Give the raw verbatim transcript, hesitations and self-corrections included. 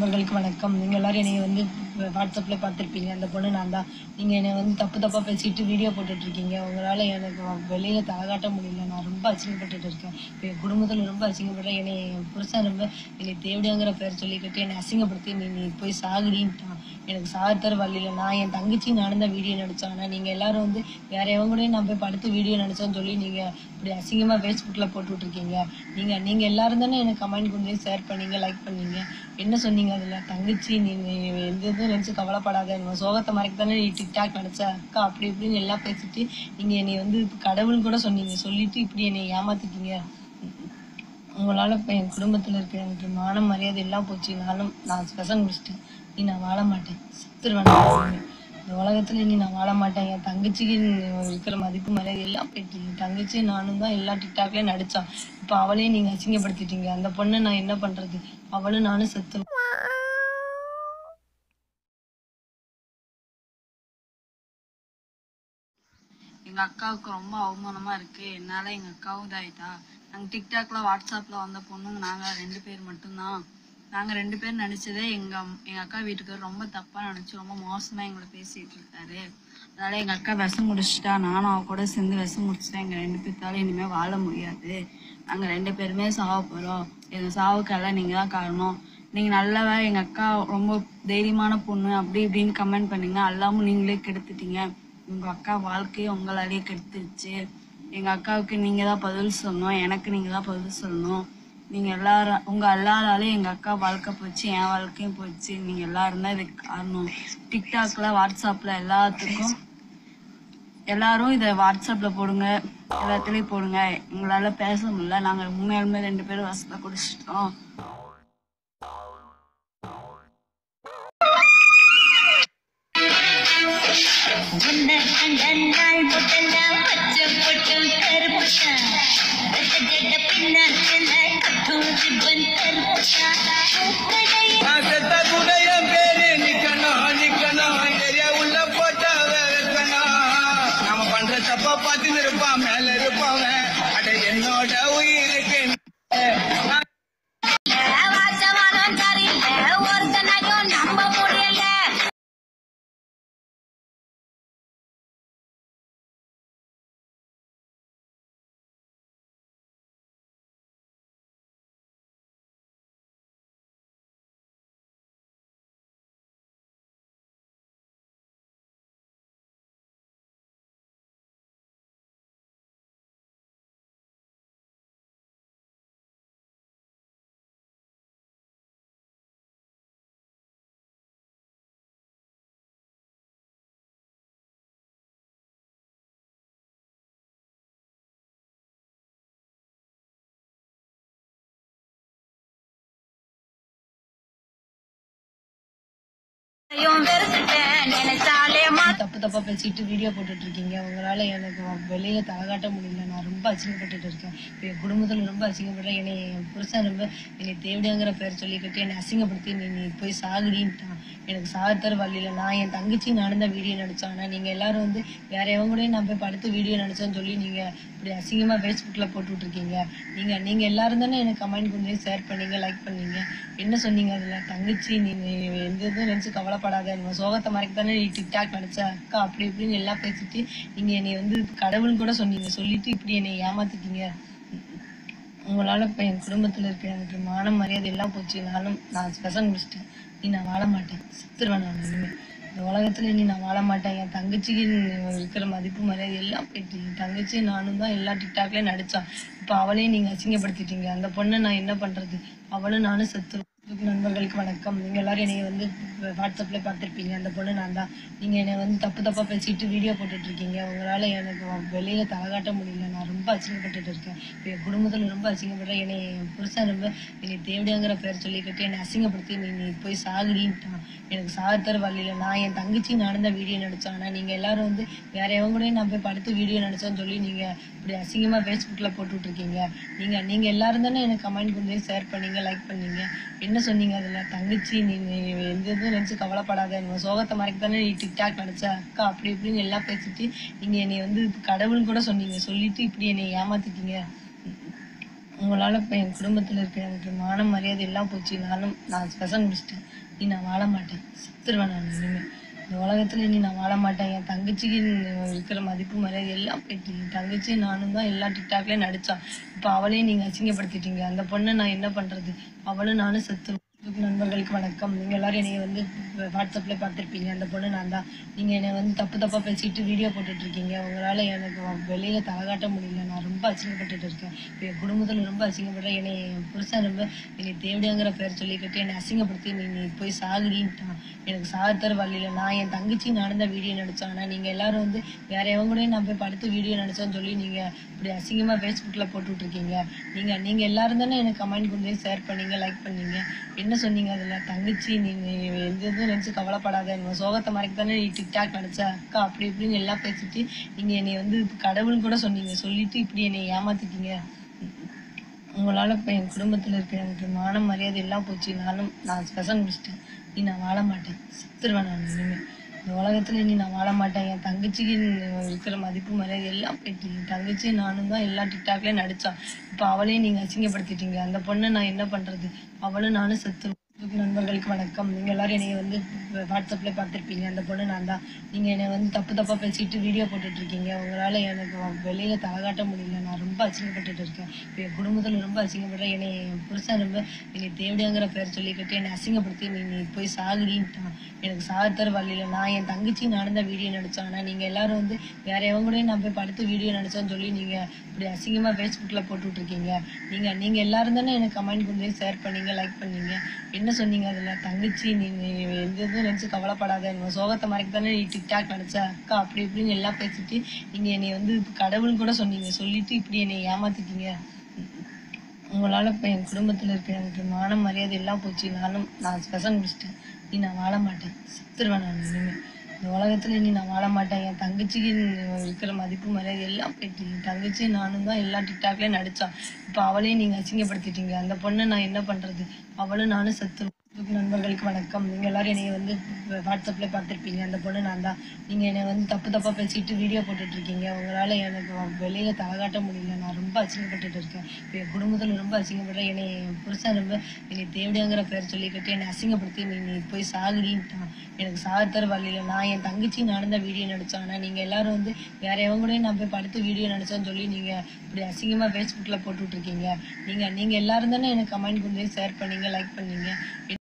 நண்பர்களுக்கு வணக்கம். நீங்கள் எல்லாரும் என்னை வந்து வாட்ஸ்அப்பில் பார்த்துருப்பீங்க. அந்த பொண்ணு நான் தான். நீங்கள் என்னை வந்து தப்பு தப்பாக பேசிட்டு வீடியோ போட்டுட்ருக்கீங்க. உங்களால் எனக்கு வெளியில் தலகாட்ட முடியல. நான் ரொம்ப அசிங்கப்பட்டுட்டு இருக்கேன். இப்போ என் குடும்பத்தில் ரொம்ப அசிங்கப்படுறேன். என்னை என் புருஷன் ரொம்ப என்னை தேவடியாங்கிற பேர் சொல்லிக்கிட்டு என்னை அசிங்கப்படுத்தி நீ நீ போய் சாகுடின்ட்டான். எனக்கு சாகத்தர வழியில் நான் என் தங்கச்சி நானும் தான் வீடியோ நடித்தேன். ஆனால் நீங்கள் எல்லோரும் வந்து வேற எவங்கூடையும் நான் போய் படுத்து வீடியோ நடித்தோன்னு சொல்லி நீங்கள் இப்படி அசிங்கமாக ஃபேஸ்புக்கில் போட்டுட்ருக்கீங்க. நீங்கள் நீங்கள் எல்லோரும் தானே எனக்கு கமெண்ட் கொஞ்சம் ஷேர் பண்ணீங்க, லைக் பண்ணீங்க. என்ன சொன்னீங்க அதில்? தங்கச்சி நீ எந்த இதுவும் நினச்சி கவலைப்படாத, நம்ம சோகத்தை மறைக்க தானே நீ டிக்டாக் நினச்ச அக்கா அப்படி இப்படின்னு எல்லாம் பேசிட்டு நீங்கள் என்னை வந்து கடவுள்னு கூட சொன்னீங்க. சொல்லிட்டு இப்படி என்னை ஏமாத்திட்டீங்க. உங்களால் இப்போ என் குடும்பத்தில் இருக்க எனக்கு மானம் மரியாதை எல்லாம் போச்சு. நானும் நான் ஸ்பெஷல் முடிச்சிட்டேன். நீ நான் வாழ மாட்டேன், செத்துருவேன். இந்த உலகத்துல நீ நான் வாழ மாட்டேன். என் தங்கச்சிக்கு இருக்கிற மதிப்பு மரியாதை எல்லாம் போயிட்டு என் தங்கச்சி நானும் தான் எல்லா டிக்டாக்லயும் நடிச்சான். இப்போ அவளையும் நீங்க அசிங்கப்படுத்திட்டீங்க. அந்த பொண்ணை நான் என்ன பண்றது? அவளும் நானும் செத்து. எங்க அக்காவுக்கு ரொம்ப அவமானமா இருக்கு. என்னால எங்க அக்காவும் இதாயிட்டா. நாங்க டிக்டாக்ல வாட்ஸ்அப்ல வந்த பொண்ணுங்க நாங்க ரெண்டு பேர் மட்டும்தான். நாங்க ரெண்டு பேர் நினைச்சதே எங்க எங்க அக்கா வீட்டுக்கு ரொம்ப தப்பா நினைச்சு ரொம்ப மோசமா எங்களை பேசிட்டு இருக்காரு. அதனால எங்க அக்கா விஷம் முடிச்சுட்டா. நானும் அவ கூட சேர்ந்து விஷம் முடிச்சுட்டேன். எங்க ரெண்டு பேர்த்தாலும் இனிமே வாழ முடியாது. நாங்க ரெண்டு பேருமே சாவ போறோம். எங்க சாவுக்கெல்லாம் நீங்க தான் காரணம். நீங்க நல்லவ, எங்க அக்கா ரொம்ப தைரியமான பொண்ணு அப்படி இப்படின்னு கமெண்ட் பண்ணீங்க. எல்லாமும் நீங்களே கெடுத்துட்டீங்க. உங்க அக்கா வாழ்க்கையை உங்களாலேயே கெடுத்துருச்சு. எங்க அக்காவுக்கு நீங்க தான் பதில் சொல்லணும். எனக்கு நீங்க தான் பதில் சொல்லணும். நீங்க எல்லாரும் உங்க எல்லாராலையும் எங்க அக்கா வாழ்க்கை போச்சு, என் வாழ்க்கையும் போச்சு. நீங்க எல்லாரும் தான் இதுக்கு காரணம். டிக்டாக்ல வாட்ஸ்அப்ல எல்லாத்துக்கும் எல்லாரும் இதை வாட்ஸ்அப்ல போடுங்க, எல்லாத்துலயும் போடுங்க. எங்களால பேச முடியல. நாங்க உண்மையாலுமே ரெண்டு பேரும் வசப்பா குடிச்சிட்டோம். தப்பா பார்த்து இருப்பான், மேல இருப்பாங்க. அட என்னோட உயிருக்கு தப்பு தப்பா பேசிட்டு வீடியோ போட்டுட்டு இருக்கீங்க. உங்களால எனக்கு வெளியில தலகாட்ட முடியல. நான் ரொம்ப அசிங்கப்பட்டுட்டு இருக்கேன். இப்போ என் குடும்பத்துல ரொம்ப அசிங்கப்படுறேன். என்னை என் புருஷன் ரொம்ப என்னை தேவடியாங்கிற பேர் சொல்லிக்கிட்டு என்னை அசிங்கப்படுத்தி நீ நீ போய் சாகுடின்ட்டான். எனக்கு சாகத்தர வழியில நான் என் தங்கச்சி நானும் தான் வீடியோ நடித்தேன். ஆனால் நீங்கள் எல்லாரும் வந்து வேற எவங்கூடையும் நான் போய் படுத்து வீடியோ நடித்தோன்னு சொல்லி நீங்கள் இப்படி அசிங்கமாக ஃபேஸ்புக்கில் போட்டுட்ருக்கீங்க. நீங்கள் நீங்கள் எல்லாரும் தானே எனக்கு கமெண்ட் கொஞ்சம் ஷேர் பண்ணீங்க, லைக் பண்ணீங்க. என்ன சொன்னீங்க அதில்? தங்கச்சி நீ எந்த இதுவும் நினச்சி கவலைப்படாத, நம்ம சோகத்தை மறைக்க தானே நீ டிக்டாக் நினச்ச அக்கா அப்படி இப்படின்னு எல்லாம் பேசிட்டு நீங்கள் என்னை வந்து கடவுள்னு கூட சொன்னீங்க. சொல்லிட்டு இப்படி என்னை ஏமாத்திட்டீங்க. உங்களால் இப்போ என் குடும்பத்தில் இருக்க எனக்கு மானம் மரியாதை எல்லாம் போச்சு. நானும் நான் ஸ்பெஷல் முடிச்சிட்டேன். நீ நான் வாழ மாட்டேன், செத்துருவேன். நான் இனிமேல் இந்த உலகத்துல நீ நான் வாழ மாட்டேன். என் தங்கச்சிக்கு இருக்கிற மதிப்பு மரியாதை எல்லாம் போயிட்டு என் தங்கச்சி நானும் தான் எல்லா டிக்டாக்லயும் நடிச்சான். இப்போ அவளையும் நீங்க அசிங்கப்படுத்திட்டீங்க. அந்த பொண்ணை நான் என்ன பண்றது? அவளும் நானும் செத்துருவோம். நண்பர்களுக்கு வணக்கம். நீங்கள் எல்லாரும் என்னை வந்து வாட்ஸ்அப்ல பார்த்துருப்பீங்க. அந்த பொண்ணு நான் தான். நீங்கள் என்னை வந்து தப்பு தப்பாக பேசிட்டு வீடியோ போட்டுட்ருக்கீங்க. உங்களால் எனக்கு வெளியில் தலகாட்ட முடியல. நான் ரொம்ப அசிங்கப்பட்டுட்டு இருக்கேன். இப்போ என் குடும்பத்தில் ரொம்ப அசிங்கப்படுறேன். என்னை என் புருஷன் ரொம்ப என்னை தேவடியாங்கிற பேர் சொல்லிக்கிட்டு என்னை அசிங்கப்படுத்தி நீ நீ போய் சாகுடின்ட்டான். எனக்கு சாகத்தர வழியில் நான் என் தங்கச்சி நானும் தான் வீடியோ நடித்தேன். ஆனால் நீங்கள் எல்லாரும் வந்து வேற எவங்கூடையும் நான் போய் படுத்து வீடியோ நடித்தோன்னு சொல்லி நீங்கள் இப்படி அசிங்கமாக ஃபேஸ்புக்கில் போட்டுட்ருக்கீங்க. நீங்கள் நீங்கள் எல்லாரும் தானே எனக்கு கமெண்ட் கொஞ்சம் ஷேர் பண்ணீங்க, லைக் பண்ணீங்க. என்ன சொன்னீங்க அதில்? தங்கச்சி நீ எந்த இதுவும் நினச்சி கவலைப்படாத, நம்ம சோகத்தை மறைக்க தானே நீ டிக்டாக் நினச்ச அக்கா அப்படி இப்படின்னு எல்லாம் பேசிட்டு நீங்கள் என்னை வந்து கடவுள்னு கூட சொன்னீங்க. சொல்லிட்டு இப்படி என்னை ஏமாத்திட்டீங்க. உங்களால இப்போ என் குடும்பத்தில் இருக்க எனக்கு மான மரியாதை எல்லாம் போச்சு. நானும் நான் ஸ்பெஷல் முடிச்சிட்டேன். நீ நான் வாழ மாட்டேன், செத்துருவேன் நான் இனிமேல். இந்த உலகத்துல இனி நான் வாழ மாட்டேன். என் தங்கச்சிக்கு இருக்கிற மதிப்பு மரியாதை எல்லாம் போயிட்டு. என் தங்கச்சி நானும் தான் எல்லா டிக்டாக்லயும் நடிச்சா. இப்போ அவளையும் நீங்க அசிங்கப்படுத்திட்டீங்க. அந்த பொண்ணை நான் என்ன பண்றது? அவளும் நானும் செத்து. நண்பர்களுக்கு வணக்கம். நீங்க எல்லாரும் என்னைய வந்து வாட்ஸ்அப்ல பார்த்துருப்பீங்க. அந்த பொண்ணு நான் தான். நீங்க என்னை வந்து தப்பு தப்பா பேசிட்டு வீடியோ போட்டுட்டு இருக்கீங்க. உங்களால எனக்கு வெளியில தலகாட்ட முடியல. நான் ரொம்ப அசிங்கப்பட்டுட்டு இருக்கேன். இப்போ என் குடும்பத்துல ரொம்ப அசிங்கப்படுறேன். என்னை என் புருஷன் ரொம்ப என்னை தேவடியாங்கிற பேர் சொல்லிக்கிட்டு என்னை அசிங்கப்படுத்தி நீ நீ போய் சாகுடின்ட்டான். எனக்கு சாகத்தர வழியில நான் என் தங்கச்சி நானும் தான் வீடியோ நடிச்சேன். ஆனா நீங்க எல்லாரும் வந்து வேற எவங்க கூட நான் போய் படுத்து வீடியோ நடிச்சேன்னு சொல்லி நீங்க இப்படி அசிங்கமா ஃபேஸ்புக்ல போட்டுட்டு இருக்கீங்க. நீங்க நீங்க எல்லாரும் தானே எனக்கு கமெண்ட் பண்ணி ஷேர் பண்ணீங்க, லைக் பண்ணீங்க. என்ன சொன்னீங்க அதுல? தங்கச்சி நீ எந்த இதுவும் நினைச்சு கவலைப்படாத, நம்ம சோகத்தை மறைக்க தானே நீ டிக்டாக் நினைச்ச அக்கா அப்படி இப்படின்னு எல்லாம் பேசிட்டு நீங்க என்னை வந்து கடவுள்னு கூட சொன்னீங்க. சொல்லிட்டு இப்படி என்னை ஏமாத்திட்டீங்க. உங்களால இப்போ என் குடும்பத்துல இருக்க எனக்கு மான மரியாதை எல்லாம் போச்சு. நானும் நான் ஸ்பெஷல் முடிச்சிட்டேன். நீ நான் வாழ மாட்டேன், செத்துருவேன் நான் இனிமேல். இந்த உலகத்துல இனி நான் வாழ மாட்டேன். என் தங்கச்சிக்கு இருக்கிற மதிப்பு மரியாதை எல்லாம் போயிட்டு. என் தங்கச்சி நானும் தான் எல்லா டிக்டாக்லயும் நடிச்சா. இப்போ அவளையும் நீங்க அசிங்கப்படுத்திட்டீங்க. அந்த பொண்ணை நான் என்ன பண்றது? அவளும் நானும் செத்து. நண்பர்களுக்கு வணக்கம். நீங்க எல்லாரும் என்னைய வந்து வாட்ஸ்அப்ல பார்த்துருப்பீங்க. அந்த பொண்ணு நான் தான். நீங்க என்னை வந்து தப்பு தப்பா பேசிட்டு வீடியோ போட்டுட்டு இருக்கீங்க. உங்களால எனக்கு வெளியில தலகாட்ட முடியல. நான் ரொம்ப அசிங்கப்பட்டுட்டு இருக்கேன். இப்போ என் குடும்பத்துல ரொம்ப அசிங்கப்படுறேன். என்னை என் புருஷன் ரொம்ப என்னை தேவடியாங்கிற பேர் சொல்லிக்கிட்டு என்னை அசிங்கப்படுத்தி நீ நீ போய் சாகுடின்ட்டான். எனக்கு சாகத்தர வழியில நான் என் தங்கச்சி நானும் தான் வீடியோ நடிச்சேன். ஆனா நீங்க எல்லாரும் வந்து வேற எவங்க கூட நான் போய் படுத்து வீடியோ நடிச்சேன்னு சொல்லி நீங்க இப்படி அசிங்கமா ஃபேஸ்புக்ல போட்டுட்டு இருக்கீங்க. நீங்க நீங்க எல்லாரும் தானே எனக்கு கமெண்ட் பண்ணி ஷேர் பண்ணீங்க, லைக் பண்ணீங்க. என்ன சொன்னீங்க அதுல? தங்கச்சி நீ எந்த இதுவும் நினைச்சு கவலைப்படாத, நம்ம சோகத்தை மறைக்க தானே நீ டிக்டாக் நடிச்ச அக்கா அப்படி இப்படின்னு எல்லாம் பேசிட்டு நீங்க என்னை வந்து கடவுள்னு கூட சொன்னீங்க. சொல்லிட்டு இப்படி என்னை ஏமாத்திட்டீங்க. உங்களால இப்போ என் குடும்பத்துல இருக்க எனக்கு மான மரியாதை எல்லாம் போச்சு. நானும் நான் ஸ்பெஷல் முடிச்சிட்டேன். நீ நான் வாழ மாட்டேன், செத்துருவேன் நான் இனிமேல். இந்த உலகத்துல இனி நான் வாழ மாட்டேன். என் தங்கச்சிக்கு இருக்கிற மதிப்பு மரியாதை எல்லாம் போயிட்டு. என் தங்கச்சி நானும் தான் எல்லா டிக்டாக்லயும் நடிச்சா. இப்போ அவளையும் நீங்க அசிங்கப்படுத்திட்டீங்க. அந்த பொண்ணை நான் என்ன பண்றது? அவளும் நானும் செத்து. நண்பர்களுக்கு வணக்கம். நீங்க எல்லாரும் என்னைய வந்து வாட்ஸ்அப்ல பார்த்துருப்பீங்க. அந்த பொண்ணு நான் தான். நீங்க என்னை வந்து தப்பு தப்பா பேசிட்டு வீடியோ போட்டுட்டு இருக்கீங்க. உங்களால எனக்கு வெளியில தலகாட்ட முடியல. நான் ரொம்ப அசிங்கப்பட்டுட்டு இருக்கேன். இப்போ என் குடும்பத்துல ரொம்ப அசிங்கப்படுறேன். என்னை என் புருஷன் ரொம்ப என்னை தேவடியாங்கிற பேர் சொல்லிக்கிட்டு என்னை அசிங்கப்படுத்தி நீ நீ போய் சாகுடின்ட்டான். எனக்கு சாகத்தர வழியில நான் என் தங்கச்சி நானும் தான் வீடியோ நடிச்சேன். ஆனா நீங்க எல்லாரும் வந்து வேற எவங்க கூட நான் போய் படுத்து வீடியோ நடிச்சேன்னு சொல்லி நீங்க இப்படி அசிங்கமா ஃபேஸ்புக்ல போட்டுட்டு இருக்கீங்க. நீங்க நீங்க எல்லாரும் தானே எனக்கு கமெண்ட் பண்ணி ஷேர் பண்ணீங்க, லைக் பண்ணீங்க.